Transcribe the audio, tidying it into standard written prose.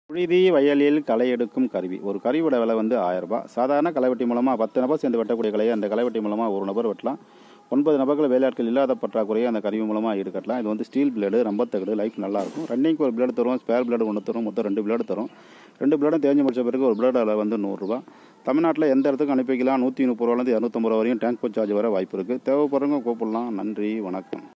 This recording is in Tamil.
புழுதி வயலில் களை எடுக்கும் கருவி. ஒரு கருவியோட விலை வந்து 1000 ரூபாய். சாதாரண களைவெட்டி மூலமாக 10 நபர் சேர்ந்து வெட்டக்கூடிய கலையை அந்த களைவெட்டி மூலமாக ஒரு நபர் வெட்டலாம். 9 நபர்கள் வேலையாட்கள் இல்லாத பற்றாக்குறையை அந்த கருவி மூலமாக ஈடுகட்டலாம். இது வந்து ஸ்டீல் பிளேடு, ரொம்ப தகடு, லைஃப் நல்லாயிருக்கும். ரன்னிங்க்கு ஒரு பிளேடு தரும், ஸ்பேர் பிளேடு ஒன்று தரும், மொத்தம் 2 பிளேடு தரும். 2 பிளேடும் தேஞ்சு முடிச்ச பிறகு ஒரு பிளேடு விலை வந்து 100 ரூபா. தமிழ்நாட்டில் எந்த இடத்துக்கும் அனுப்பி வைக்கலாம். 130 ரூபாலேருந்து 250 ரூபா வரையும் டிரான்ஸ்போர்ட் சார்ஜ் வர வாய்ப்பு இருக்குது. தேவைப்படுறவங்க கூப்பிடலாம். நன்றி, வணக்கம்.